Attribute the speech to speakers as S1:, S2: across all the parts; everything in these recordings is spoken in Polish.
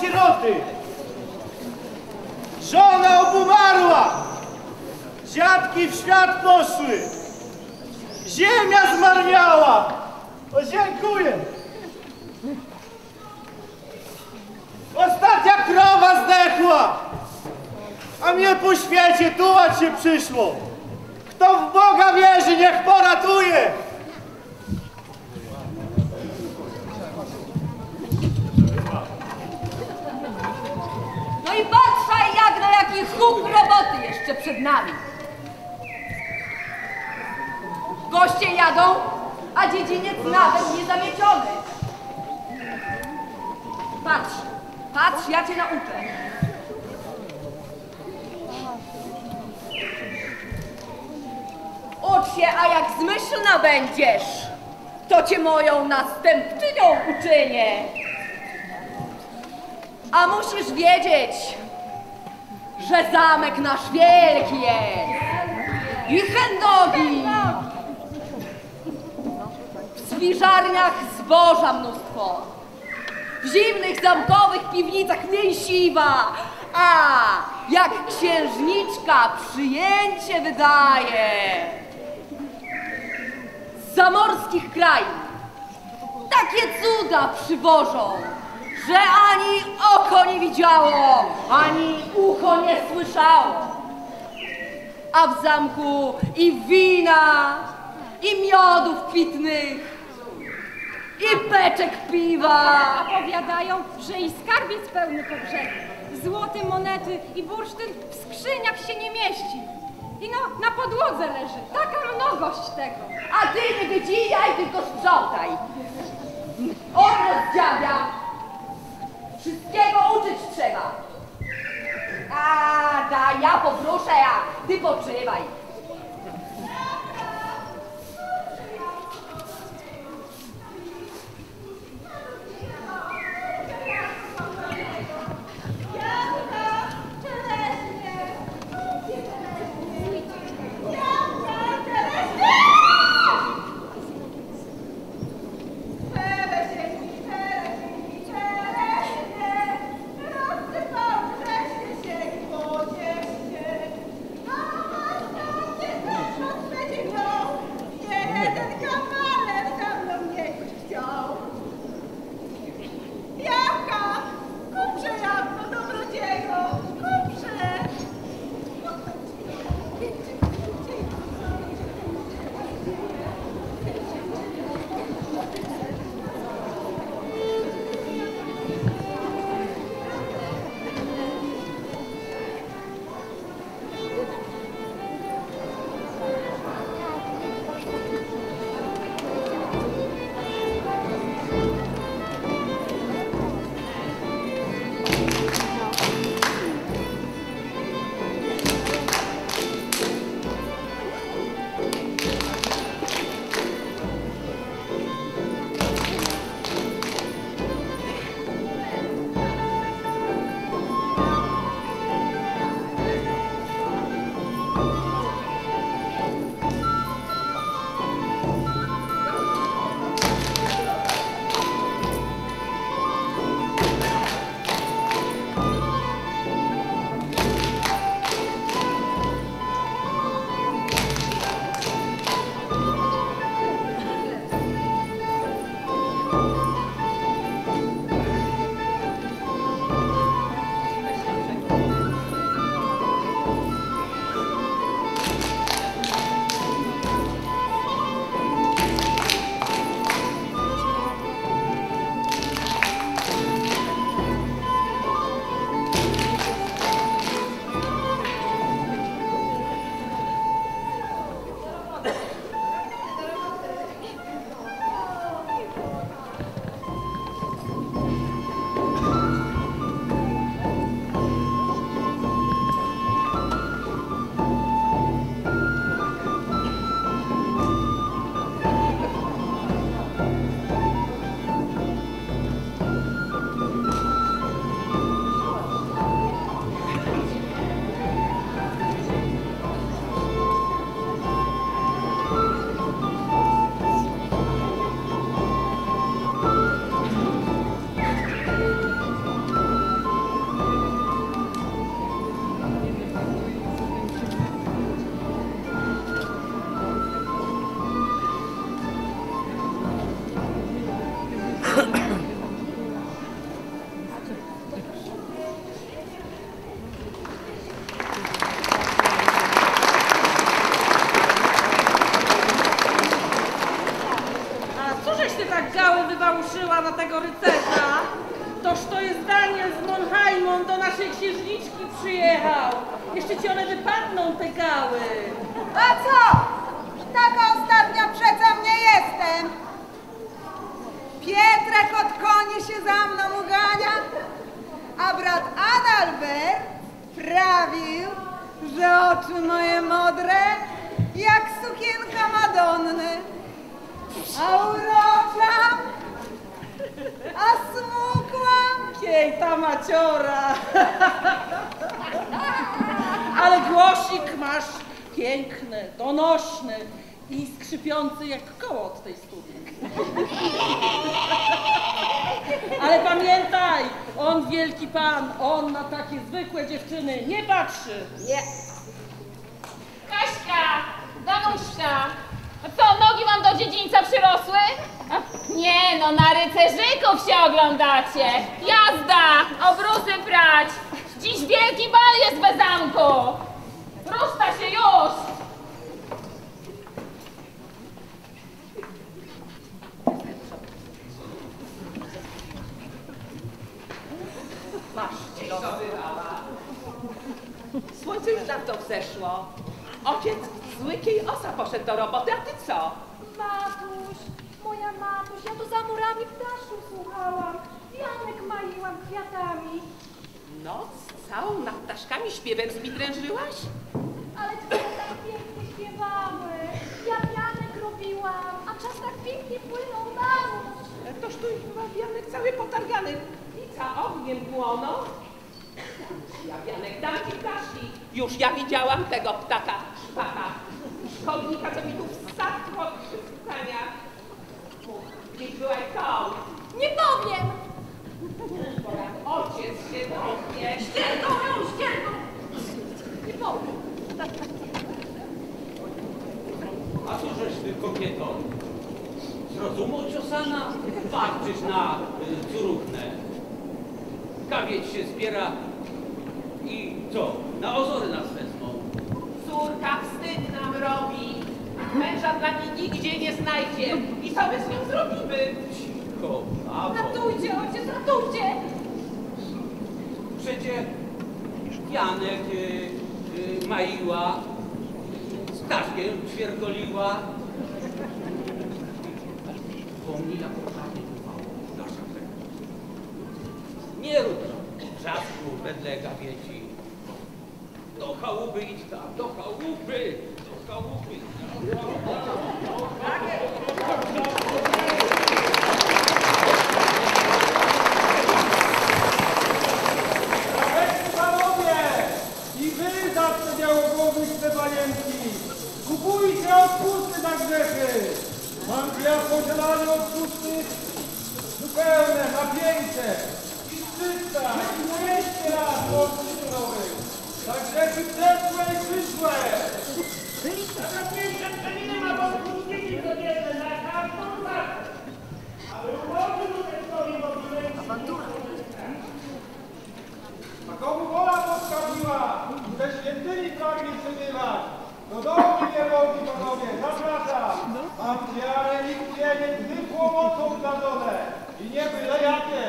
S1: sieroty. Żona obumarła. Dziadki w świat poszły. Ziemia zmarniała. O, dziękuję. Ostatnia krowa zdechła. A mnie po świecie tułać się przyszło. Kto w Boga wierzy, niech poratuje.
S2: No i patrzaj, jak na jaki huk roboty jeszcze przed nami. Goście jadą, a dziedziniec nawet nie zamieciony. Patrz, patrz, ja cię nauczę. Ucz się, a jak zmyślna będziesz, to cię moją następczynią uczynię. A musisz wiedzieć, że zamek nasz wielki jest i chędogi. W zwiżarniach zboża mnóstwo, w zimnych zamkowych piwnicach mięsiwa, a jak księżniczka przyjęcie wydaje. Z zamorskich krain takie cuda przywożą, że ani oko nie widziało, ani ucho nie słyszało. A w zamku i wina, i miodów pitnych, i beczek piwa.
S3: A powiadają, że i skarbiec pełny po brzegu. Złote monety i bursztyn w skrzyniach się nie mieści. I no, na podłodze leży taka mnogość tego.
S2: A ty nie wycinaj, tylko sprzątaj. Odwrót dziabia. Wszystkiego uczyć trzeba. A, da, ja powrószę, a ty poczywaj.
S4: gały wywałuszyła na tego rycerza, toż to jest Daniel z Monheimą do naszej księżniczki przyjechał. Jeszcze ci one wypadną, te gały.
S5: A co? Taka ostatnia przeca mnie jestem. Pietrek od koni się za mną ugania, a brat Adalbert prawił, że oczy moje modre jak sukienka Madonny, a urocza, a smukła.
S4: Jej, ta maciora. Ale głosik masz piękny, donośny i skrzypiący jak koło od tej studni. Ale pamiętaj, on wielki pan, on na takie zwykłe dziewczyny nie patrzy.
S5: Nie.
S6: Kaśka, Danuszka, a co, nogi wam do dziedzińca przyrosły? Nie no, na rycerzyków się oglądacie. Jazda, obrusy prać. Dziś wielki bal jest we zamku. Ruszta się już.
S7: Masz, słońce już dawno wzeszło. Ojciec z łykiej osa poszedł do roboty, a ty co?
S3: Matuś, moja matuś, ja tu za murami ptaszu słuchałam. Janek maiłam kwiatami.
S7: Noc całą nad ptaszkami śpiewem zbidrężyłaś?
S3: Ale twoje tak pięknie śpiewały. Ja wianek robiłam, a czas tak pięknie płynął na nóż.
S7: Toż tu chyba wianek cały potargany. I za ogniem płonął. Ja wianek dam ci ptaszki. Już ja widziałam tego ptaka, szpaka. Szkodnika, co mi tu wsadł od przysłuchania. Gdzieś byłaś tą.
S3: Nie powiem!
S7: Ojciec się dowie.
S3: Ścierką ją, ścierką! Nie powiem.
S8: A tu żeś ty, kobieto, z rozumu ciosana, walczysz na curuchnę. Kawieć się zbiera i co? Na ozory nas wezmą.
S7: Córka wstyd nam robi. Męża dla niej nigdzie nie znajdzie. I co my z nią zrobimy?
S8: Cicho, babo.
S3: Ratujcie, ojciec, ratujcie!
S8: Przecie Janek maiła, Staszkiem ćwierkoliła. Pomni, jak kochanie bywało nasza krew. Nie rób wrzasku wedle gawieci. Do chałupy idź tam, do chałupy, do chałupy.
S1: Panowie! I wy zawsze białogłowych te panienki! Kupujcie odpusty za grzechy! Mam dla posiadania odpusty zupełne, napięcie i 300 i 200 lat odpustów nowych! Za grzechy przeszłe i przyszłe! Najważniejsze przeminy ma odpustki codzienne na każdą wartość! Aby umowy ludzkowi możliwe a komu wola postawiła, ze świętymi pragnie przebywać. Do domu niewolni, panowie, zapraszam. Mam wiarę i uwielbienie zwykłą mocą zdarzone. I nie byle jakie.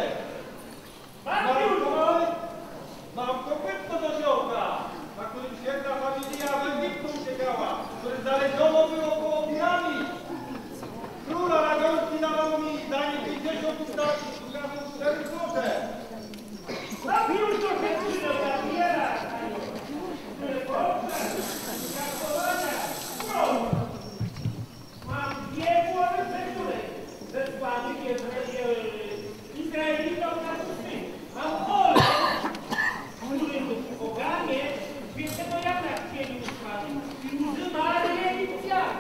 S1: Mam kopytko do siołka, na którym święta familia z Egiptu uciekała, który znaleziono było koło piramid. Króla Ragonski dawał mi danie 50 ustawki, ukradł 4 złote. A już to się zabierać! Mam 2 głowy przekrój zesłanych Izraelitom na pustyni. Mam Olę, który w poganie świętego Jana chcieli uspalić i łzy Marii Egipcjan.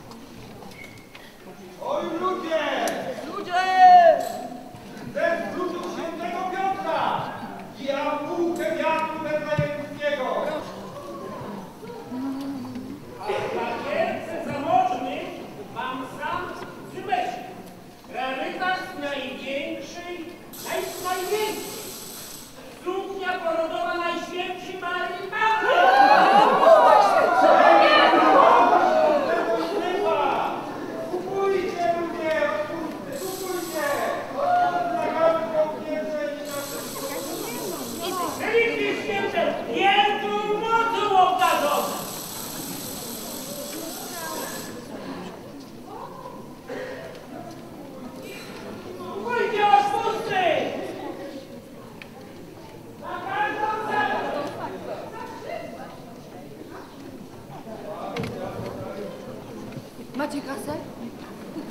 S1: Oj ludzie! Ludzie! Ze wzrutu świętego Piotra! Ja bułkę wiatru Betleemskiego! A w lakierce zamożnych mam sam przymyśl. Rarytas największej, najwspanialszej. Suknia porodowa Najświętszej Marii Panny! Kupujcie ludzie!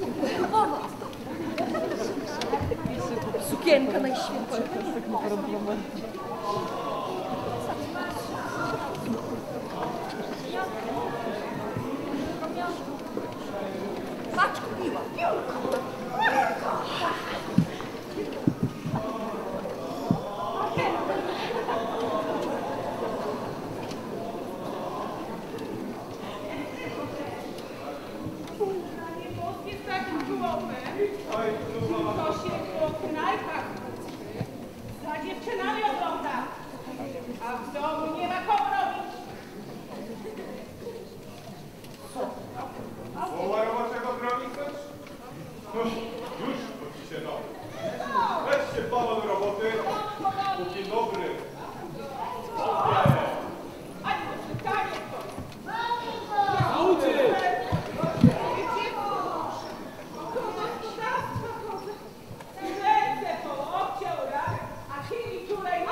S2: Sukienka najświętsza. Patrz, kupiła.
S4: Jest takim głowem, to się po knajpach za dziewczynami ogląda, a w domu nie ma komu robić.
S9: Wołają waszego prawnika? No, już to ci się da. Weźcie pana do roboty, póki dobry.
S4: Ani to czytanie to. Ręce poobciął raz, a chwili czulej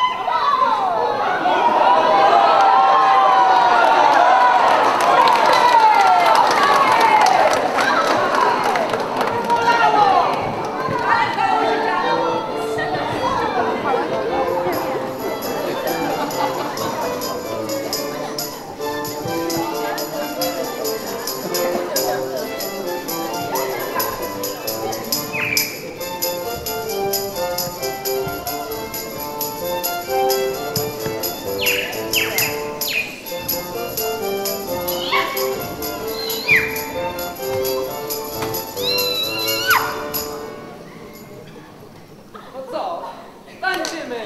S7: No co? Tańczymy!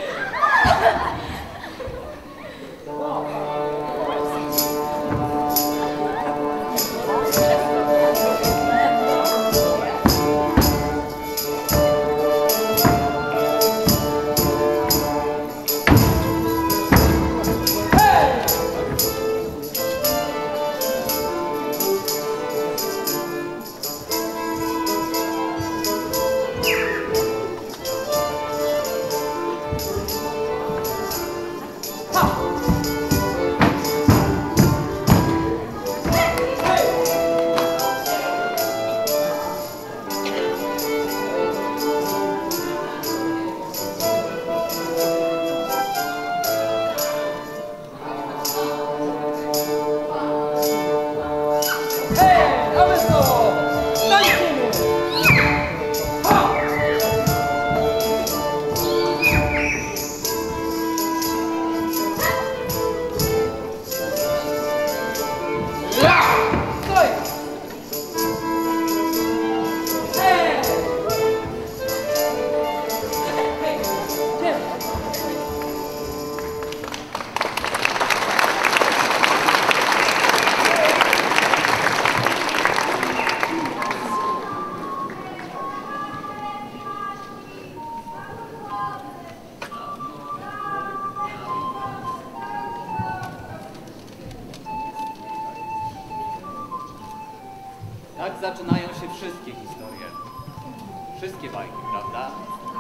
S10: Tak zaczynają się wszystkie historie. Wszystkie bajki, prawda?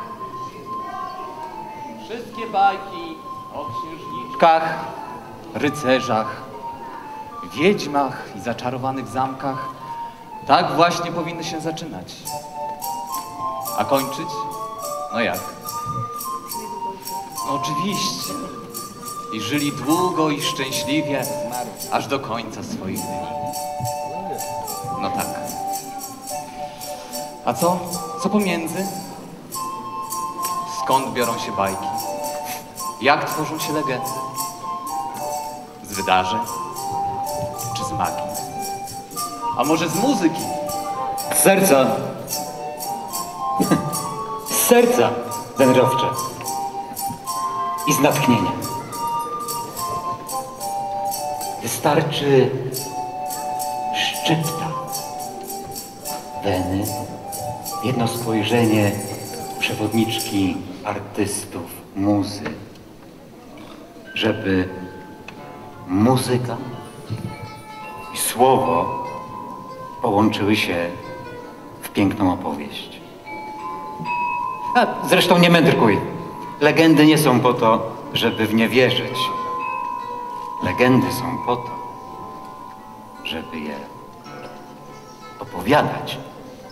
S10: Wszystkie bajki o księżniczkach, rycerzach, wiedźmach i zaczarowanych zamkach tak właśnie powinny się zaczynać. A kończyć? No jak? No oczywiście. I żyli długo i szczęśliwie, aż do końca swoich dni. No tak. A co? Co pomiędzy? Skąd biorą się bajki? Jak tworzą się legendy? Z wydarzeń? Czy z magii? A może z muzyki?
S11: Z serca. Z serca wędrowcze. I z natchnienia. Wystarczy szczypta weny, jedno spojrzenie przewodniczki artystów, muzy, żeby muzyka i słowo połączyły się w piękną opowieść. A zresztą nie mędrkuj. Legendy nie są po to, żeby w nie wierzyć. Legendy są po to, żeby je opowiadać.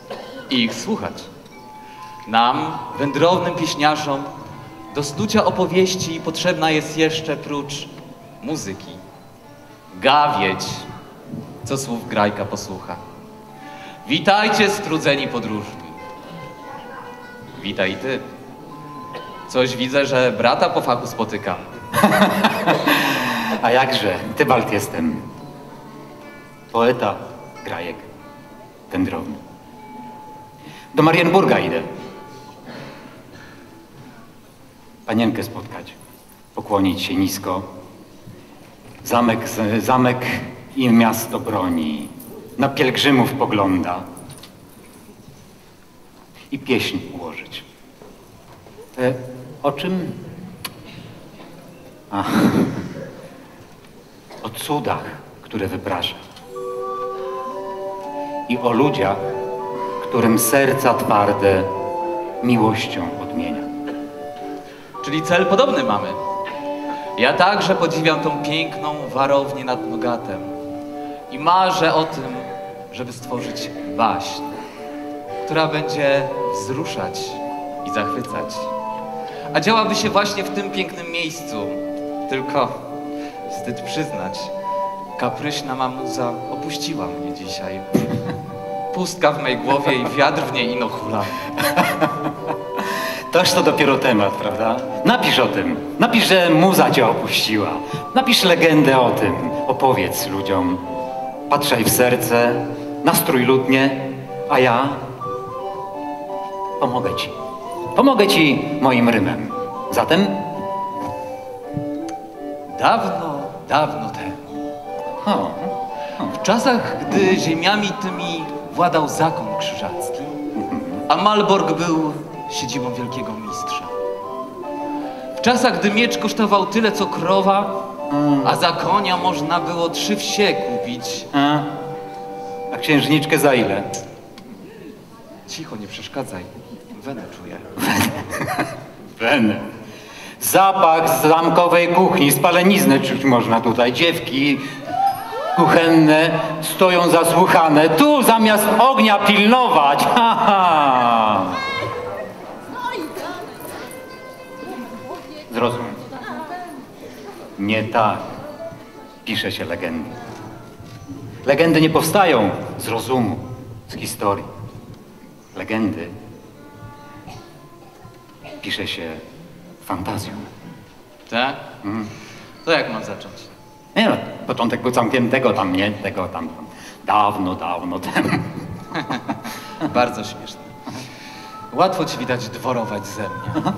S10: i ich słuchać. Nam, wędrownym pieśniarzom, do snucia opowieści potrzebna jest jeszcze prócz muzyki gawieć, co słów grajka posłucha. Witajcie, strudzeni podróżni. Witaj i ty. Coś widzę, że brata po fachu spotyka.
S11: A jakże, Tybalt jestem. Poeta, grajek, wędrowny. Do Marienburga idę. Panienkę spotkać, pokłonić się nisko. Zamek i miasto broni. Na pielgrzymów pogląda. I pieśń ułożyć. O czym? Ach, o cudach, które wyprasza. I o ludziach, którym serca twarde miłością odmienia.
S10: Czyli cel podobny mamy. Ja także podziwiam tą piękną warownię nad Nogatem i marzę o tym, żeby stworzyć baśń, która będzie wzruszać i zachwycać. A działaby się właśnie w tym pięknym miejscu. Tylko wstyd przyznać, kapryśna mamuza opuściła mnie dzisiaj. Pustka w mej głowie i wiatr w niej ino hula.
S11: Toż to dopiero temat, prawda? Napisz o tym. Napisz, że muza cię opuściła. Napisz legendę o tym. Opowiedz ludziom. Patrzaj w serce, nastrój ludnie, a ja pomogę ci. Pomogę ci moim rymem. Zatem?
S10: Dawno, dawno temu. W czasach, gdy ziemiami tymi władał zakon krzyżacki, a Malbork był siedzibą wielkiego mistrza. W czasach, gdy miecz kosztował tyle, co krowa, a za konia można było 3 wsie kupić.
S11: A księżniczkę za ile?
S10: Cicho, nie przeszkadzaj. Wenę czuję.
S11: Wenę. Zapach z zamkowej kuchni, spaleniznę czuć można tutaj. Dziewki kuchenne stoją zasłuchane. Tu zamiast ognia pilnować. Ha, ha. Zrozum. Nie tak pisze się legendy. Legendy nie powstają z rozumu, z historii. Legendy pisze się fantazją.
S10: Tak? To jak mam zacząć?
S11: Nie no, początek był całkiem tego tam. Dawno, dawno temu.
S10: Bardzo śmieszne. Łatwo ci widać dworować ze mnie.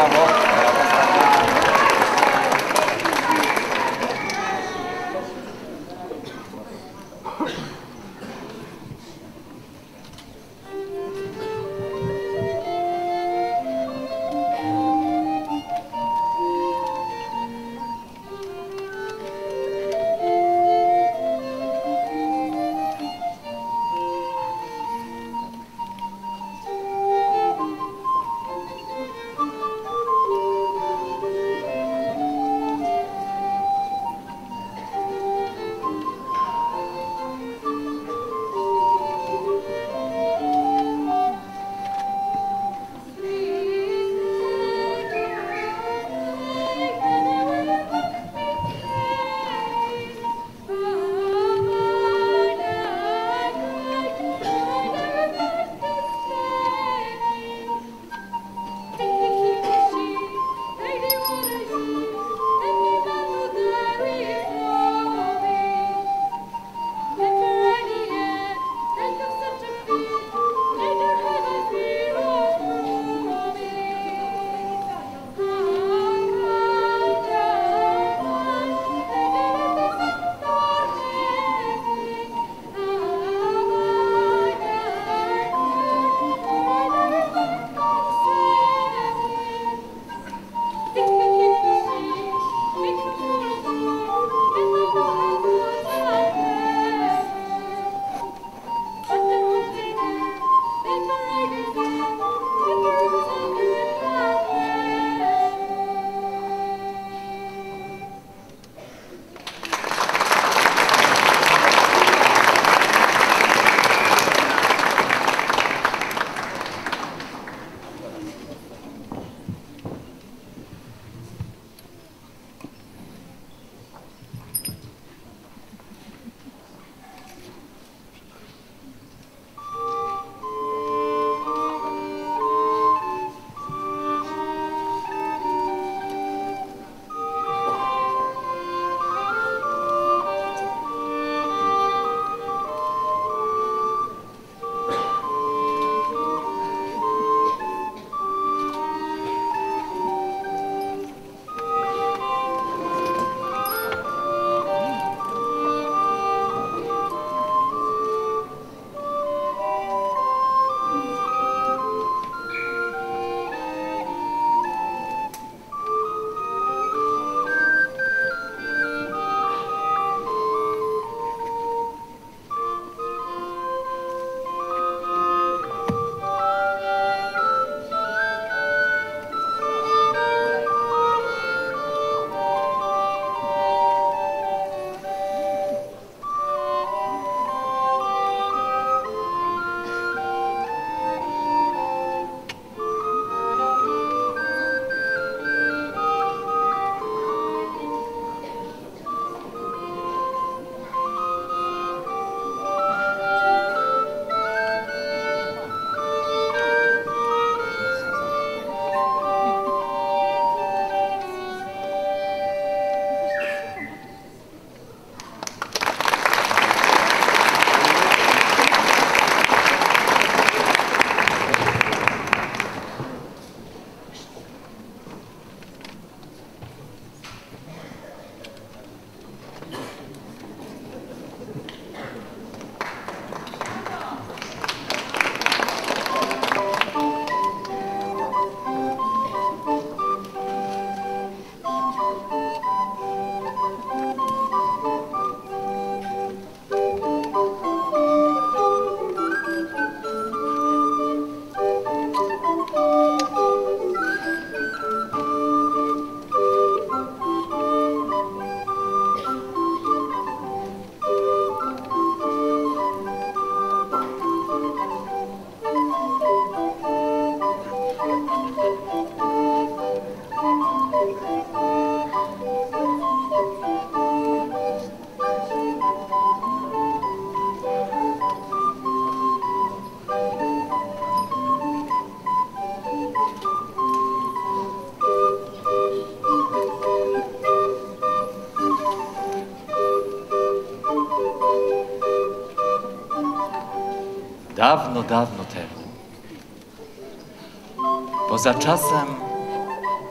S10: Dawno, dawno temu, poza czasem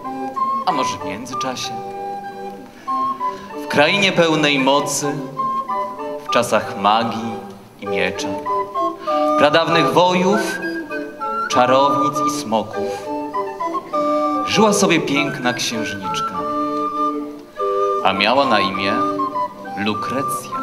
S10: a może w międzyczasie. W krainie pełnej mocy, w czasach magii i miecza, pradawnych wojów, czarownic i smoków, żyła sobie piękna księżniczka, a miała na imię Lukrecja.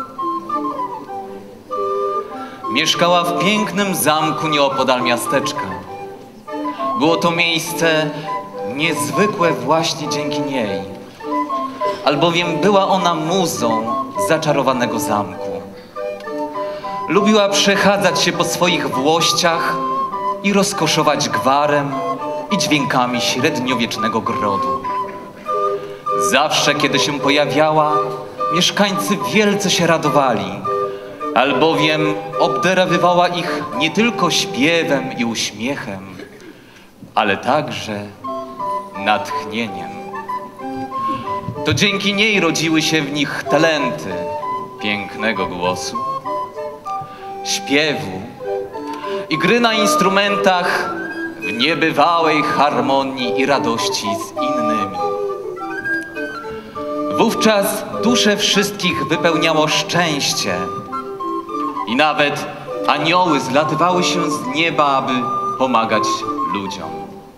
S10: Mieszkała w pięknym zamku nieopodal miasteczka. Było to miejsce niezwykłe właśnie dzięki niej, albowiem była ona muzą zaczarowanego zamku. Lubiła przechadzać się po swoich włościach i rozkoszować gwarem i dźwiękami średniowiecznego grodu. Zawsze, kiedy się pojawiała, mieszkańcy wielce się radowali, albowiem obdarowywała ich nie tylko śpiewem i uśmiechem, ale także natchnieniem. To dzięki niej rodziły się w nich talenty pięknego głosu, śpiewu i gry na instrumentach w niebywałej harmonii i radości z innymi. Wówczas dusze wszystkich wypełniało szczęście i nawet anioły zlatywały się z nieba, aby pomagać ludziom.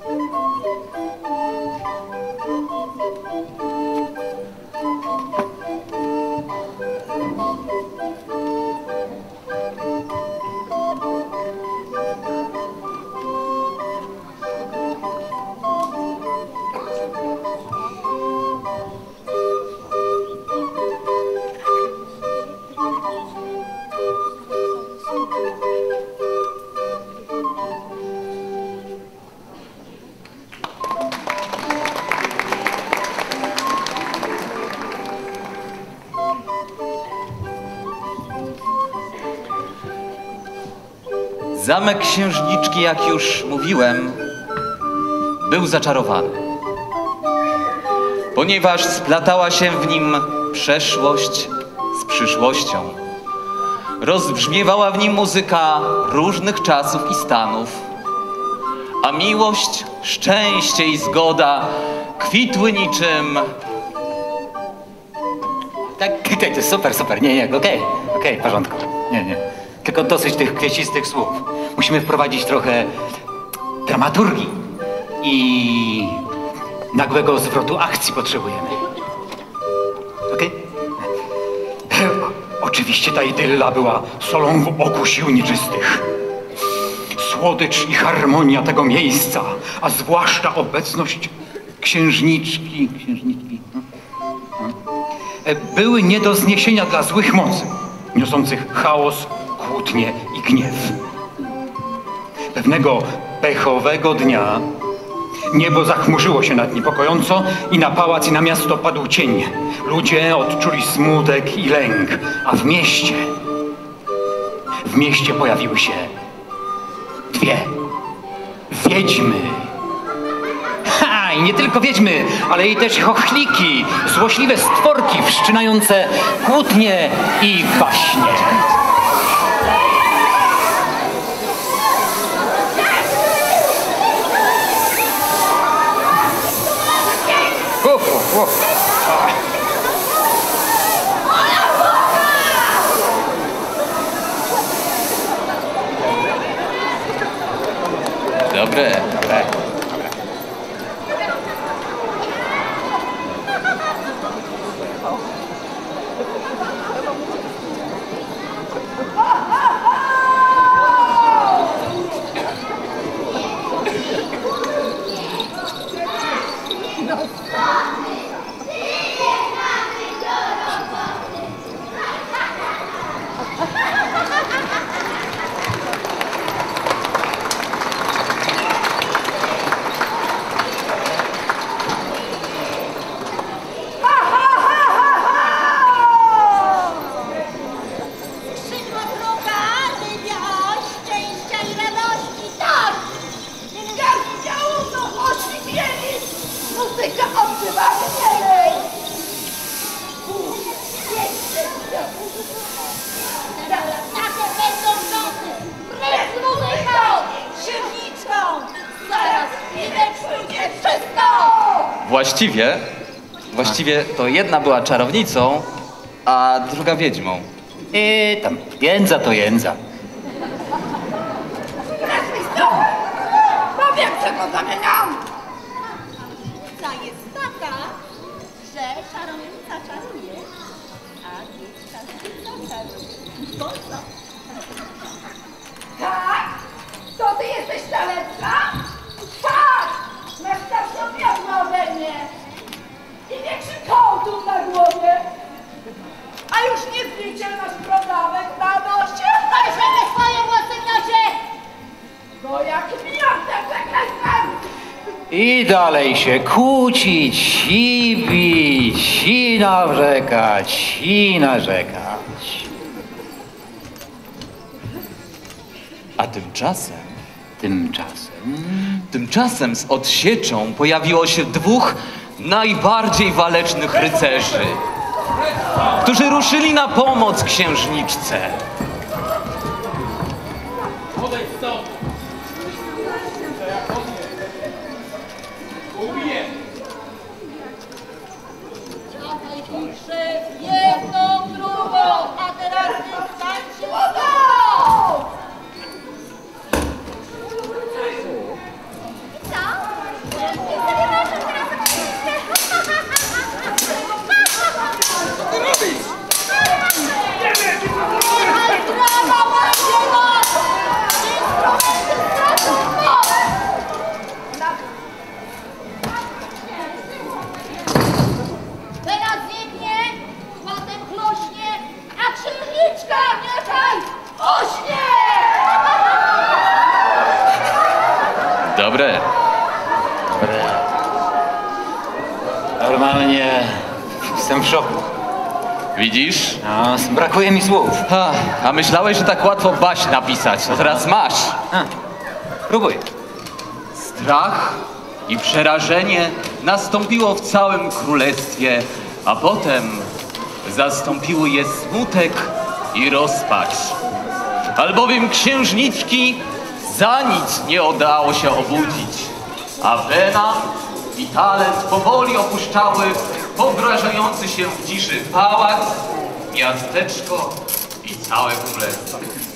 S10: Zamek księżniczki, jak już mówiłem, był zaczarowany, ponieważ splatała się w nim przeszłość z przyszłością. Rozbrzmiewała w nim muzyka różnych czasów i stanów, a miłość, szczęście i zgoda kwitły niczym...
S11: Tak, to jest super, nie, okej, w porządku, nie. Tylko dosyć tych kwiecistych słów. Musimy wprowadzić trochę dramaturgii i nagłego zwrotu akcji potrzebujemy. Okej? Oczywiście ta idylla była solą w oku sił nieczystych. Słodycz i harmonia tego miejsca, a zwłaszcza obecność księżniczki, były nie do zniesienia dla złych mocy, niosących chaos, kłótnie i gniew. Pewnego pechowego dnia niebo zachmurzyło się nad niepokojąco i na pałac i na miasto padł cień. Ludzie odczuli smutek i lęk, a w mieście pojawiły się dwie wiedźmy. I nie tylko wiedźmy, ale i też chochliki, złośliwe stworki wszczynające kłótnie i waśnie.
S10: Dobre. Właściwie to jedna była czarownicą, a druga wiedźmą.
S11: I tam, jędza to jędza.
S2: Powiem, czego zamieniam! Ta jest taka, że czarownica czaruje, a wiedźka czaruje. Po co? Tak? To ty jesteś ta lepsza? Tak! Masz starszą miazmę ode mnie! I większy kołtun na głowie! A już niezlicznie masz brodawek na nosie! Ale żeby swoje włosy w nosie! Bo jak miotę przekleństwem!
S11: I dalej się kłócić, i bić, i narzekać, i narzekać.
S10: A tymczasem z odsieczą pojawiło się dwóch najbardziej walecznych rycerzy, którzy ruszyli na pomoc księżniczce.
S8: Odejdź stąd! Ubiję!
S2: Jedną, drugą, a teraz wystarczy wodą! Co? Sobie masz teraz
S1: Co robisz?
S2: Ale brawa będzie moc! Instrumenty stracą moc! Teraz zjebnie, potem klośnie, a księżniczka niechaj ośnie!
S10: Dobre.
S11: Normalnie jestem w szoku.
S10: Widzisz?
S11: No, brakuje mi słów.
S10: A myślałeś, że tak łatwo baść napisać. No teraz masz.
S11: Próbuj.
S10: Strach i przerażenie nastąpiło w całym królestwie, a potem zastąpiły je smutek i rozpacz. Albowiem księżniczki za nic nie udało się obudzić, a Bena i Talent powoli opuszczały pogrążający się w ciszy pałac, miasteczko i całe królestwo.